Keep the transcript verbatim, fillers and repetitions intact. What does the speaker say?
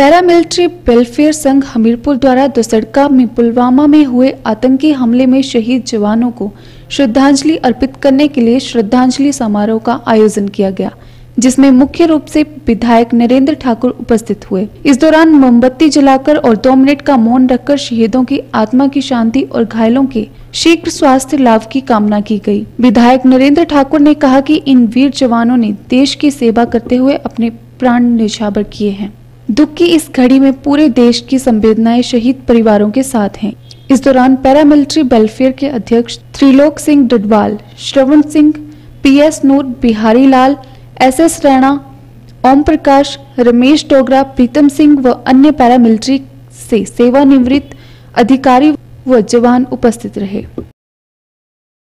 Paramilitary welfare संघ हमीरपुर द्वारा दुसड़का में पुलवामा में हुए आतंकी हमले में शहीद जवानों को श्रद्धांजलि अर्पित करने के लिए श्रद्धांजलि समारोह का आयोजन किया गया, जिसमें मुख्य रूप से विधायक नरेंद्र ठाकुर उपस्थित हुए। इस दौरान मोमबत्ती जलाकर और दो मिनट का मौन रखकर शहीदों की आत्मा की शांति और घायलों के शीघ्र स्वास्थ्य लाभ की कामना की गई। विधायक नरेंद्र ठाकुर ने कहा कि इन वीर जवानों ने देश की सेवा करते हुए अपने प्राण न्यौछावर किए हैं। दुख की इस घड़ी में पूरे देश की संवेदनाएं शहीद परिवारों के साथ हैं। इस दौरान पैरामिलिट्री वेलफेयर के अध्यक्ष Trilok Singh Dadwal, Shravan Singh, P S Noor, Bihari Lal, S S Raina, Om Prakash, Ramesh Dogra, Pritam Singh व अन्य पैरामिलिट्री से सेवानिवृत्त अधिकारी व जवान उपस्थित रहे।